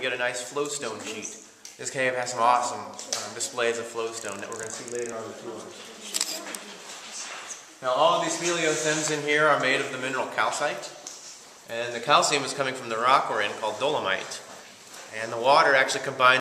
get a nice flowstone sheet. This cave has some awesome displays of flowstone that we're going to see later on the tour. Now all of these heliotherms in here are made of the mineral calcite, and the calcium is coming from the rock we're in called dolomite, and the water actually combines